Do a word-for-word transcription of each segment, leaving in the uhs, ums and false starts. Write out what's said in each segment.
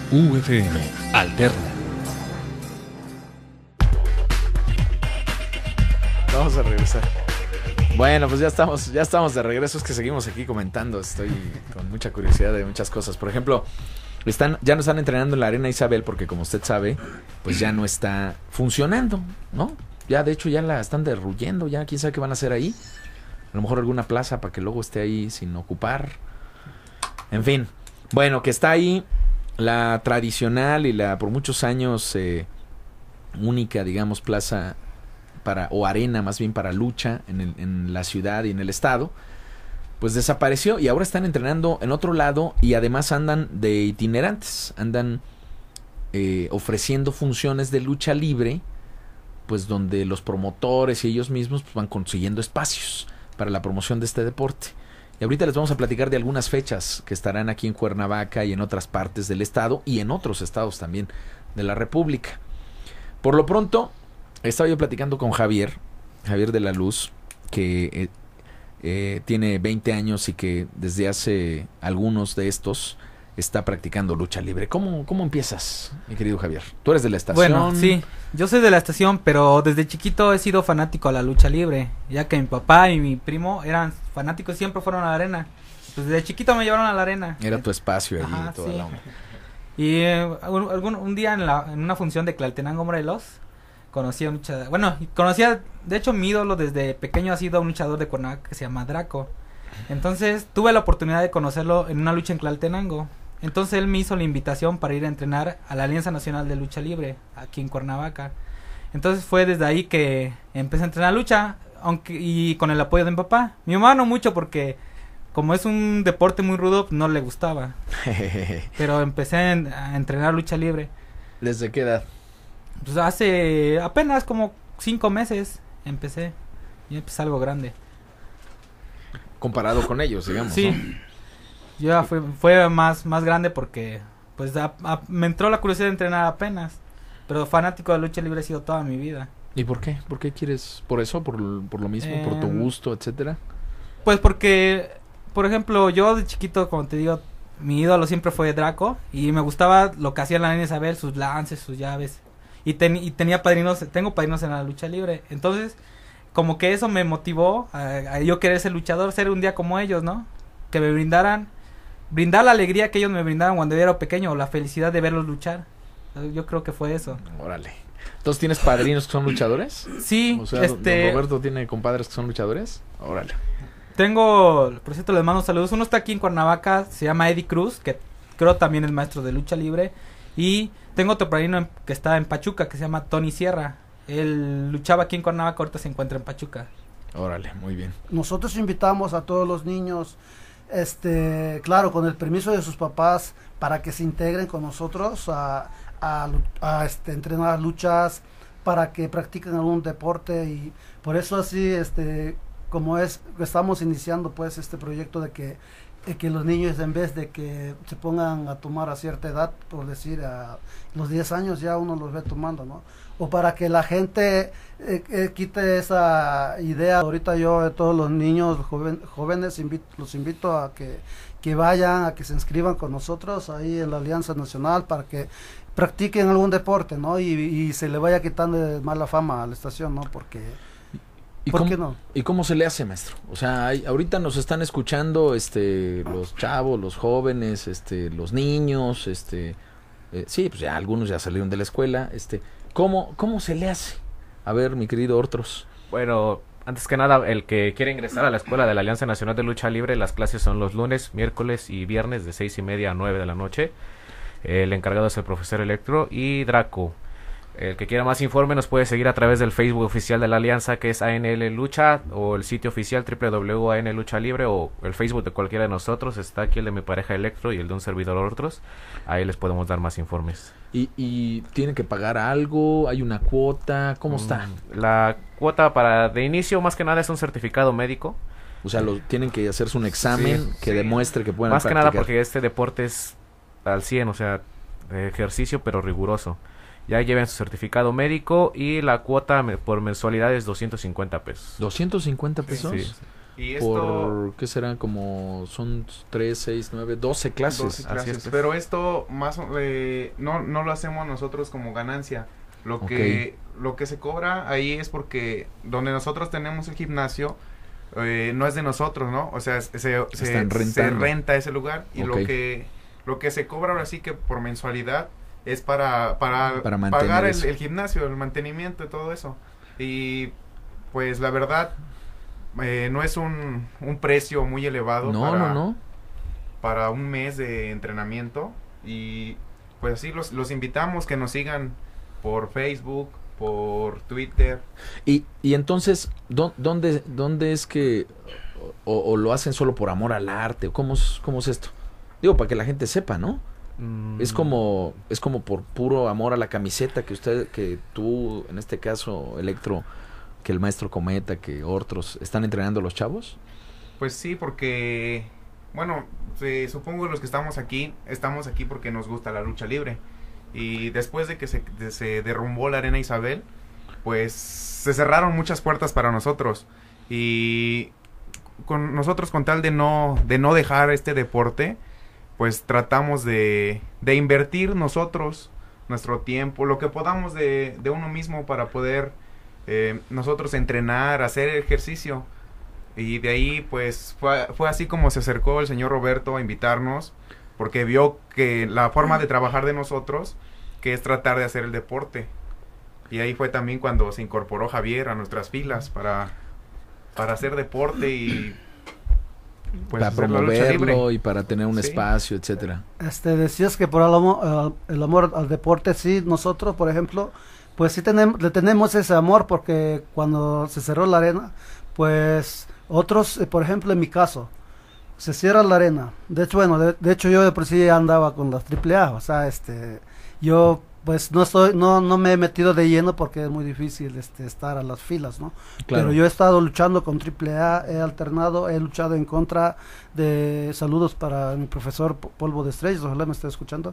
U F M Alterna. Vamos a regresar. Bueno, pues ya estamos, ya estamos de regreso. Es que seguimos aquí comentando. Estoy con mucha curiosidad de muchas cosas. Por ejemplo, están, ya no están entrenando en la Arena Isabel porque, como usted sabe, pues ya no está funcionando, ¿no? Ya, de hecho, ya la están derruyendo. Ya, quién sabe qué van a hacer ahí. A lo mejor alguna plaza para que luego esté ahí sin ocupar. En fin. Bueno, que está ahí la tradicional y la por muchos años eh, única, digamos, plaza para o arena más bien para lucha en, el, en la ciudad y en el estado, pues desapareció y ahora están entrenando en otro lado y además andan de itinerantes, andan eh, ofreciendo funciones de lucha libre, pues donde los promotores y ellos mismos pues, van consiguiendo espacios para la promoción de este deporte. Y ahorita les vamos a platicar de algunas fechas que estarán aquí en Cuernavaca y en otras partes del estado y en otros estados también de la República. Por lo pronto, estaba yo platicando con Javier, Javier de la Luz, que eh, eh, tiene veinte años y que desde hace algunos de estos está practicando lucha libre. ¿Cómo, cómo empiezas, mi querido Javier? Tú eres de la estación. Bueno, sí, yo soy de la estación, pero desde chiquito he sido fanático a la lucha libre, ya que mi papá y mi primo eran fanáticos, siempre fueron a la arena. Pues desde chiquito me llevaron a la arena. Era tu espacio allí. Ajá, toda sí. la onda. Y eh, un, algún, un día en, la, en una función de Tlaltenango, Morelos, conocí a un luchador, bueno, conocía, de hecho mi ídolo desde pequeño ha sido un luchador de Cuernavaca que se llama Draco. Entonces tuve la oportunidad de conocerlo en una lucha en Tlaltenango. Entonces él me hizo la invitación para ir a entrenar a la Alianza Nacional de Lucha Libre, aquí en Cuernavaca. Entonces fue desde ahí que empecé a entrenar lucha, aunque y con el apoyo de mi papá. Mi mamá no mucho porque como es un deporte muy rudo, no le gustaba. Pero empecé a, a entrenar lucha libre. ¿Desde qué edad? Pues hace apenas como cinco meses empecé. Y empecé algo grande. Comparado con ellos, digamos, sí. ¿no? Ya fue, fue más, más grande porque pues a, a, me entró la curiosidad de entrenar apenas. Pero fanático de lucha libre he sido toda mi vida. ¿Y por qué? ¿Por qué quieres? ¿Por eso? ¿Por, por lo mismo? Eh, ¿Por tu gusto, etcétera? Pues porque, por ejemplo, yo de chiquito, como te digo, mi ídolo siempre fue Draco. Y me gustaba lo que hacía la Arena Isabel, sus lances, sus llaves. Y, ten, y tenía padrinos, tengo padrinos en la lucha libre. Entonces, como que eso me motivó a, a yo querer ser luchador, ser un día como ellos, ¿no? Que me brindaran, brindar la alegría que ellos me brindaron cuando yo era pequeño, o la felicidad de verlos luchar. Yo creo que fue eso. Órale. ¿Entonces tienes padrinos que son luchadores? Sí. O sea, este... don Roberto tiene compadres que son luchadores. Órale. Tengo, por cierto, les mando saludos. Uno está aquí en Cuernavaca, se llama Eddie Cruz, que creo también es maestro de lucha libre. Y tengo otro padrino que está en Pachuca, que se llama Tony Sierra. Él luchaba aquí en Cuernavaca, ahorita se encuentra en Pachuca. Órale, muy bien. Nosotros invitamos a todos los niños, este, claro, con el permiso de sus papás, para que se integren con nosotros a, a, a este, entrenar luchas, para que practiquen algún deporte. Y por eso así, este, como es, estamos iniciando pues este proyecto de que de que los niños, en vez de que se pongan a tomar a cierta edad, por decir a los diez años, ya uno los ve tomando, ¿no? O para que la gente eh, eh, quite esa idea. Ahorita yo a todos los niños joven, jóvenes invito, los invito a que, que vayan, a que se inscriban con nosotros ahí en la Alianza Nacional para que practiquen algún deporte, ¿no? Y, y se le vaya quitando mala fama a la estación, ¿no? Porque... ¿Y ¿Por cómo, qué no? ¿Y cómo se le hace, maestro? O sea, hay, ahorita nos están escuchando este los chavos, los jóvenes, este los niños, este eh, sí, pues ya algunos ya salieron de la escuela, este ¿cómo cómo se le hace? A ver, mi querido Ortros. Bueno, antes que nada, el que quiere ingresar a la escuela de la Alianza Nacional de Lucha Libre, las clases son los lunes, miércoles y viernes de seis y media a nueve de la noche. El encargado es el profesor Electro y Draco. El que quiera más informe nos puede seguir a través del Facebook oficial de la Alianza, que es A N L Lucha, o el sitio oficial doble u doble u doble u punto a n lucha libre, o el Facebook de cualquiera de nosotros. Está aquí el de mi pareja Electro y el de un servidor Otros. Ahí les podemos dar más informes. ¿Y, y tienen que pagar algo? ¿Hay una cuota? ¿Cómo mm, está? La cuota para de inicio más que nada es un certificado médico. O sea, lo, tienen que hacerse un examen sí, que sí. demuestre que pueden más practicar. Más que nada porque este deporte es al cien, o sea, de ejercicio pero riguroso. Ya lleven su certificado médico y la cuota me, por mensualidad es doscientos cincuenta pesos. ¿doscientos cincuenta pesos? Sí. Y esto, por, ¿qué serán? Como, son tres, seis, nueve, doce clases. doce Así clases, es. pero esto más eh, no, no lo hacemos nosotros como ganancia. Lo que, lo que se cobra ahí es porque donde nosotros tenemos el gimnasio, eh, no es de nosotros, ¿no? O sea, se, se, Están se rentando. renta ese lugar y Ok. lo que lo que se cobra ahora sí que por mensualidad es para, para, Para mantener pagar el, eso. el gimnasio, el mantenimiento y todo eso. Y pues la verdad, eh, no es un, un precio muy elevado No, para, no, no. para un mes de entrenamiento. Y pues así los, los invitamos que nos sigan por Facebook, por Twitter. Y, y entonces, ¿dó- ¿dónde, ¿dónde es que o, o lo hacen solo por amor al arte? ¿O cómo es, cómo es esto? Digo, para que la gente sepa, ¿no? Mm, Es como es como por puro amor a la camiseta que usted, que tú, en este caso, Electro, que el maestro Cometa, que otros, ¿están entrenando a los chavos? Pues sí, porque, bueno, se- supongo los que estamos aquí, estamos aquí porque nos gusta la lucha libre. Y después de que se, de- se derrumbó la Arena Isabel, pues se cerraron muchas puertas para nosotros. Y con nosotros, con tal de no, de no dejar este deporte, pues tratamos de, de invertir nosotros nuestro tiempo, lo que podamos de, de uno mismo para poder eh, nosotros entrenar, hacer ejercicio. Y de ahí pues fue, fue así como se acercó el señor Roberto a invitarnos, porque vio que la forma de trabajar de nosotros, que es tratar de hacer el deporte. Y ahí fue también cuando se incorporó Javier a nuestras filas para, para hacer deporte y pues para hacer la lucha libre. promoverlo y para tener un Sí. espacio, etcétera. Este, decías que por el amor, el amor al deporte, sí, nosotros, por ejemplo, pues sí tenemos, le tenemos ese amor porque cuando se cerró la arena, pues otros, eh, por ejemplo, en mi caso, se cierra la arena. De hecho, bueno, de, de hecho yo de por sí andaba con las triple A, o sea, este, yo pues no estoy, no, no me he metido de lleno porque es muy difícil este estar a las filas, ¿no? Claro. Pero yo he estado luchando con triple A, he alternado, he luchado en contra de, saludos para mi profesor P- Polvo de Estrellas, ojalá me esté escuchando.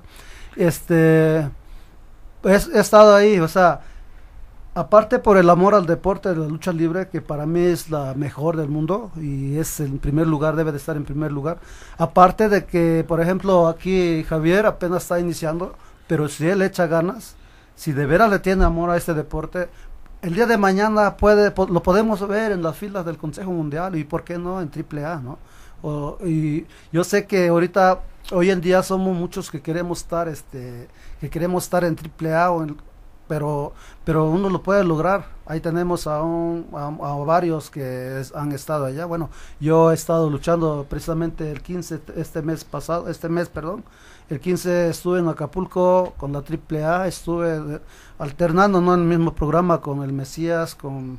Este, pues, he estado ahí, o sea, aparte por el amor al deporte de la lucha libre, que para mí es la mejor del mundo y es en primer lugar, debe de estar en primer lugar. Aparte de que, por ejemplo, aquí Javier apenas está iniciando, pero si él echa ganas, si de veras le tiene amor a este deporte, el día de mañana puede po- lo podemos ver en las filas del Consejo Mundial y por qué no en triple A, ¿no? O, y yo sé que ahorita, hoy en día somos muchos que queremos estar, este, que queremos estar en triple A o en, pero pero uno lo puede lograr. Ahí tenemos a, un, a, a varios que es- han estado allá. Bueno, yo he estado luchando precisamente el quince, este mes pasado, este mes, perdón, el quince estuve en Acapulco con la triple A, estuve de- alternando, ¿no?, en el mismo programa con el Mesías, con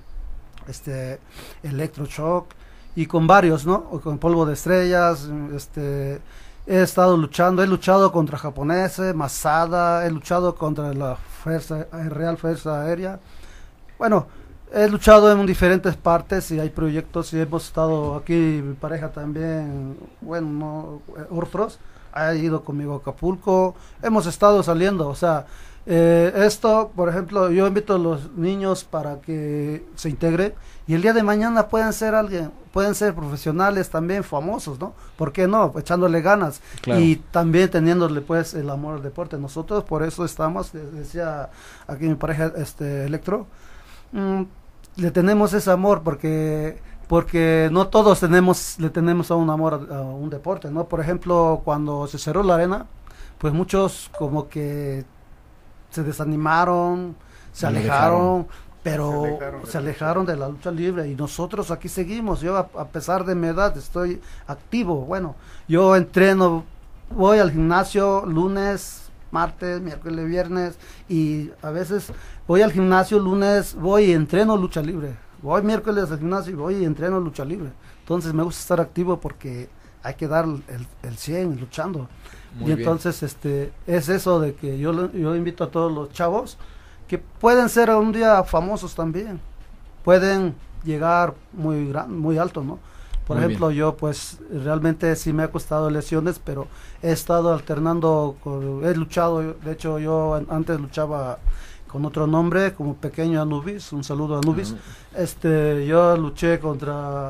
este Electroshock y con varios, ¿no? O con Polvo de Estrellas, este he estado luchando, he luchado contra japoneses, Masada, he luchado contra la fuerza, Real Fuerza Aérea. Bueno, he luchado en diferentes partes y hay proyectos y hemos estado aquí, mi pareja también, bueno, no, eh, otros, ha ido conmigo a Acapulco, hemos estado saliendo, o sea, eh, esto, por ejemplo, yo invito a los niños para que se integren y el día de mañana pueden ser alguien, pueden ser profesionales también famosos, ¿no? ¿Por qué no? Echándole ganas Claro. y también teniéndole pues el amor al deporte. Nosotros por eso estamos, de- decía aquí mi pareja este Electro, mm, le tenemos ese amor porque porque no todos tenemos le tenemos a un amor a, a un deporte, ¿no? Por ejemplo, cuando se cerró la arena, pues muchos como que se desanimaron, se Lo alejaron, pero Se alejaron de se la alejaron de la lucha libre y nosotros aquí seguimos. Yo a, a pesar de mi edad estoy activo. Bueno, yo entreno, voy al gimnasio lunes, martes, miércoles, viernes y a veces voy al gimnasio lunes, voy y entreno lucha libre. Voy miércoles al gimnasio y voy y entreno lucha libre. Entonces me gusta estar activo porque hay que dar el, el cien luchando. Muy y bien. entonces este es eso de que yo lo- yo invito a todos los chavos que pueden ser un día famosos también, pueden llegar muy gran, muy alto, ¿no? Por Muy ejemplo, yo pues realmente sí me ha costado lesiones, pero he estado alternando, con- he luchado, de hecho yo an- antes luchaba con otro nombre, como Pequeño Anubis, un saludo a Anubis. Este, yo luché contra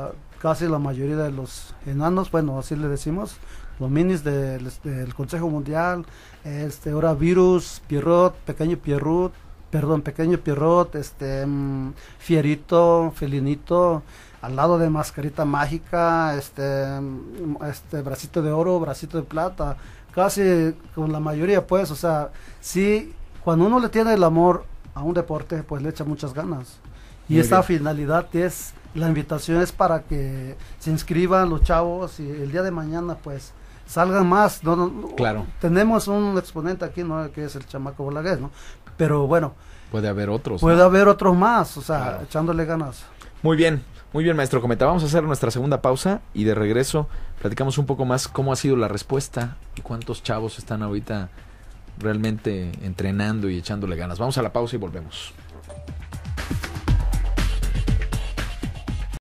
casi la mayoría de los enanos, bueno, así le decimos, los minis del, del Consejo Mundial, este, ahora Virus, Pierrot, Pequeño Pierrot, perdón, Pequeño Pierrot, este, mm, Fierito, Felinito, al lado de Mascarita Mágica, este, mm, este, Bracito de Oro, Bracito de Plata, casi con la mayoría, pues, o sea, sí, cuando uno le tiene el amor a un deporte, pues le echa muchas ganas. Y Muy esta bien. finalidad es, la invitación es para que se inscriban los chavos y el día de mañana, pues, salgan más. No, no, Claro. Tenemos un exponente aquí, ¿no? Que es el chamaco Bolaguer, ¿no? Pero bueno, Puede haber otros. puede ¿no? haber otros más, o sea, Claro. echándole ganas. Muy bien, muy bien, maestro Cometa. Vamos a hacer nuestra segunda pausa y de regreso platicamos un poco más cómo ha sido la respuesta y cuántos chavos están ahorita realmente entrenando y echándole ganas. Vamos a la pausa y volvemos.